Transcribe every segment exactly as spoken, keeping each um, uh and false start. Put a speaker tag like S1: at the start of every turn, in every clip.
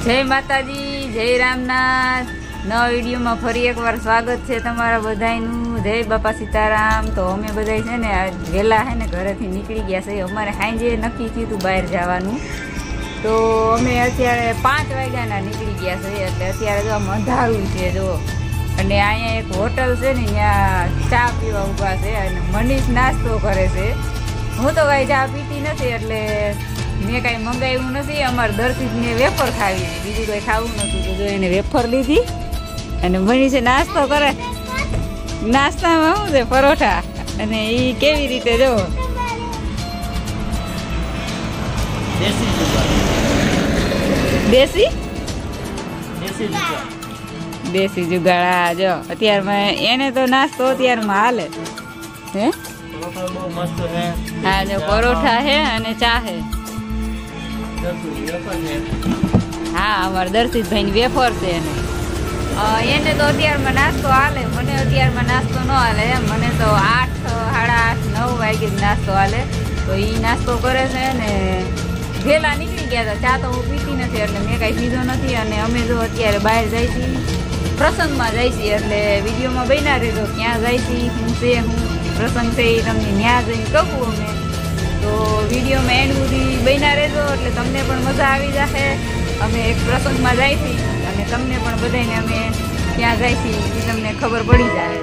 S1: જય માતાજી, જય રામનાથ। નવા વિડીયોમાં ફરી એકવાર સ્વાગત છે તમારા બધાનું। જય બાપા સીતારામ। તો અમે બધા છે ને વહેલા હે ને ઘરેથી નીકળી ગયા છે। અમારે સાંજે નક્કી થયું હતું બહાર જવાનું, તો અમે અત્યારે પાંચ વાગ્યાના નીકળી ગયા છે। એટલે અત્યારે જો આમ અંધારું છે જો, અને અહીંયા એક હોટલ છે ને ત્યાં ચા પીવા ઊભા છે અને મનીષ નાસ્તો કરે છે। હું તો કાંઈ ચા પીતી નથી એટલે મેં કાંઈ મંગાવ્યું નથી। અમારે દર્શિતને વેફર ખાવી હતી, બીજું કંઈ ખાવું નહોતું, તો જો એને વેફર લીધી અને મનીષે નાસ્તો કરે। નાસ્તામાં શું છે પરોઠા, અને એ કેવી રીતે જો દેશી દેશી જુગાડા જો અત્યારમાં એને તો નાસ્તો અત્યારમાં હાલે હે। હા જો પરોઠા હે અને ચા હે। હા અમારે દર્શિતભાઈ ની વેફર છે એને એને તો અત્યારમાં નાસ્તો હાલે, મને અત્યારમાં નાસ્તો ન હાલે। મને તો આઠ સાડા આઠ નવ વાગે નાસ્તો હાલે, તો એ નાસ્તો કરે છે ને વહેલા નીકળી ગયા હતા। ચા તો હું પીતી નથી એટલે મેં કાંઈ પીધો નથી। અને અમે જો અત્યારે બહાર જાય છીએ, પ્રસંગમાં જાય છીએ, એટલે વિડીયોમાં બન્યા રહેજો ક્યાં જાય છીએ, શું છે હું પ્રસંગ છે એ તમને ત્યાં જઈને કહું અમે। તો વિડીયોમાં એન્ડ સુધી બન્યા રહેજો એટલે તમને પણ મજા આવી જશે। અમે એક પ્રસંગમાં જાય છીએ અને તમને પણ બધાને અમે ક્યાં જાય છીએ એ તમને ખબર પડી જાય।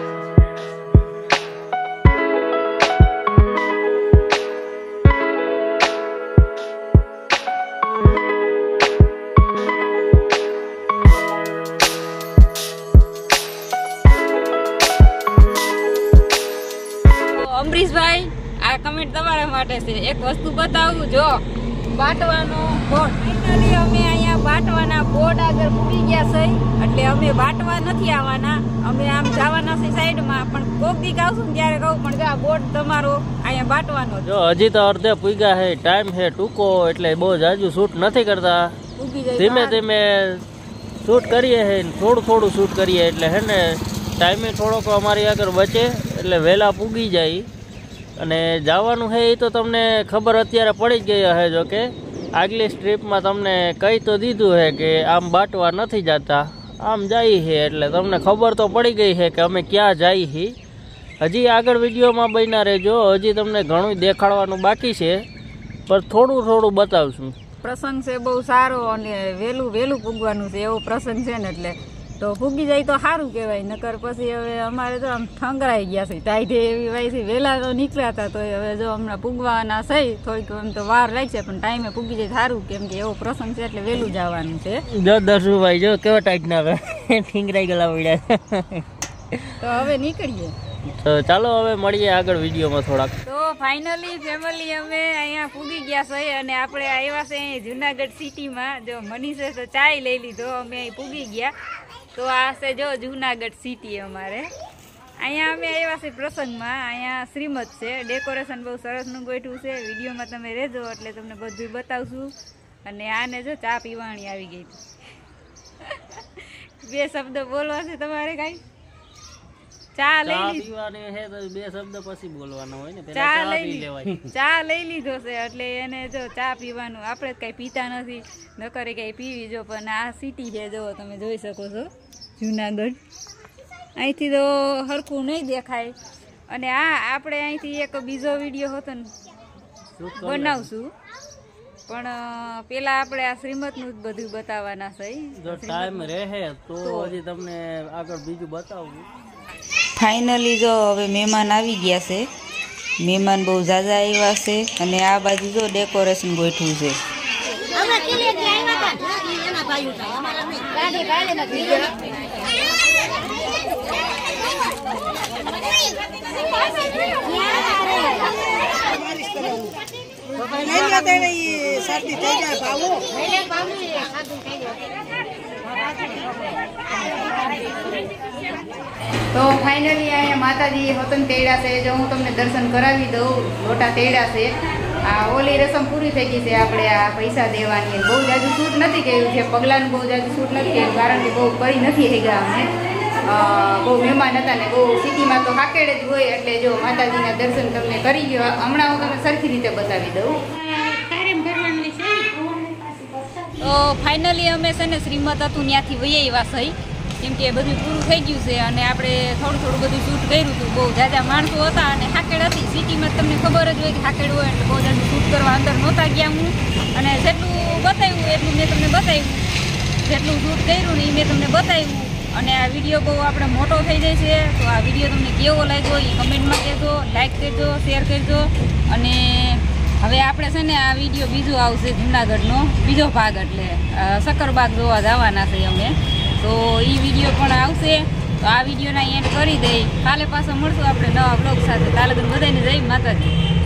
S1: અમરીશભાઈ આ કમેન્ટ તમારા માટે છે। એક વસ્તુ બતાવું જો, બાટવાનો બોર્ડ ફાઇનલી અમે અહીંયા બાટવાના બોર્ડ આગળ પૂરી ગયા છે, એટલે અમે બાટવા નથી આવવાના, અમે આમ જવાના છે સાઈડમાં, પણ કોક દીક આવશું ત્યારે કહું પણ આ બોર્ડ તમારો અહીંયા બાટવાનો
S2: જો હજી તો અડધે પૂગ્યા છે, ટાઈમ છે ટૂંકો એટલે બહુ જાજુ શૂટ નથી કરતા, ધીમે ધીમે શૂટ કરીએ છે, થોડું થોડું શૂટ કરીએ એટલે હે ને ટાઈમે થોડોક અમારી આગળ બચે એટલે વહેલા પૂગી જાય। અને જવાનું છે એ તો તમને ખબર અત્યારે પડી જ ગઈ હશે, જો કે આગલી સ્ટ્રીપમાં તમને કહી તો દીધું છે કે આમ બાટવા નથી જતા, આમ જાય છે, એટલે તમને ખબર તો પડી ગઈ છે કે અમે ક્યાં જઈએ છીએ। હજી આગળ વિડીયોમાં બન્યા રહેજો, હજી તમને ઘણું દેખાડવાનું બાકી છે, પણ થોડું થોડું બતાવશું।
S1: પ્રસંગ છે બહુ સારો અને વહેલું વહેલું પૂગવાનું છે એવો પ્રસંગ છે ને, એટલે તો પૂગી જાય તો સારું કહેવાય, નકર પછી હવે અમારે તો આમ ઠંગરાઈ ગયા છે ટાઈડે એવી વાય છે। વહેલા તો નીકળ્યા હતા તો હવે જો હમણાં પૂગવાના છે, થોડીક એમ તો વાર લાગશે પણ ટાઈમે પૂગી જાય સારું, કેમ કે એવો પ્રસંગ છે એટલે વહેલું જવાનું છે।
S2: જો દર્શુભાઈ જો કેવો ટાઈટ ના આવે ઠીંગરાઈ ગયેલા પડ્યા।
S1: તો હવે નીકળીએ,
S2: તો ચાલો હવે મળીએ આગળ વિડીયોમાં થોડાક।
S1: તો ફાઇનલી ફેમિલી અમે અહીંયા પૂગી ગયા છે અને આપણે આવ્યા છે જુનાગઢ સિટીમાં। જો મનીષે તો ચાય લઈ લીધો, અમે અહીં પૂગી ગયા। તો આ છે જો જુનાગઢ સિટી અમારે, અહીંયા અમે આવ્યા છે પ્રસંગમાં। અહીંયા શ્રીમદ છે, ડેકોરેશન બહુ સરસનું ગોઠવું છે, વિડીયોમાં તમે રહેજો એટલે તમને બધું બતાવશું। અને આને જો ચા પીવાણી આવી ગઈ, બે શબ્દ બોલવા છે તમારે કાંઈ? ચા લઈ લીધી
S2: છે તો બે શબ્દ પછી બોલવાના હોય ને,
S1: ચા લઈ ચા લઈ લીધો છે એટલે એને જો ચા પીવાનું, આપણે કઈ પીતા નથી, નકરે કઈ પીવી જો, પણ આ સિટી છે જો તમે જોઈ શકો છો જુનાગઢ, અહીંથી તો હરખું નહીં દેખાય। અને આ આપણે અહીંથી એક બીજો વિડીયો હતો ને બનાવશું, પણ પેલા આપણે આ શ્રીમદનું જ બધું બતાવવાના છે।
S2: જો ટાઈમ રહે તો હજી તમને આગળ બીજું બતાવું।
S1: ફાઇનલી જો હવે મહેમાન આવી ગયા છે, મહેમાન બહુ ઝાઝા આવ્યા છે, અને આ બાજુ જો ડેકોરેશન ગોઠવું છે। તો ફાઇનલી અહીંયા માતાજી હોતન તેડા છે, જો હું તમને દર્શન કરાવી દઉં, લોટા તેડા છે। આ ઓલી રસમ પૂરી થઈ ગઈ છે, આપણે આ પૈસા દેવાની બહુ જાજુ શૂટ નથી કર્યું છે, પગલાનું બહુ જાજુ શૂટ નથી કર્યું કારણ કે બહુ કરી નથી થઈ ગયા અમને, બહુ મહેમાન હતા ને બહુ સિટીમાં તો હાકેડ જ હોય, એટલે જો માતાજીના દર્શન તમને કરી ગયો। હમણાં હું તમને સરખી રીતે બતાવી દઉં। તો ફાઇનલી અમે છે ને શ્રીમત હતું ત્યાંથી વહી આવ્યા સહી, કેમ કે બધું પૂરું થઈ ગયું છે અને આપણે થોડું થોડું બધું શૂટ કર્યું હતું. બહુ જાજા માણસો હતા અને હાકેડ હતી. સિટીમાં તમને ખબર જ હોય કે હાકેડ હોય એટલે બહુ જાજુ શૂટ કરવા અંદર નહોતા ગયા હું. અને જેટલું બતાવ્યું એટલું મેં તમને બતાવ્યું, જેટલું શૂટ કર્યું ને એ મેં તમને બતાવ્યું. અને આ વિડીયો બહુ આપણે મોટો થઈ જાય છે, તો આ વિડીયો તમને કેવો લાગ્યો એ કમેન્ટમાં કહેજો, લાઈક કરજો, શેર કરજો. અને હવે આપણે છે ને આ વિડીયો બીજો આવશે જુનાગઢનો બીજો ભાગ, એટલે શક્કરબાગ જોવા જવાના છે અમે, તો એ વિડીયો પણ આવશે. તો આ વિડીયોના એન્ડ કરી દઈ, કાલે પાછા મળશું આપણે નવા બ્લોગ સાથે. કાલે બધાને જય માતાજી.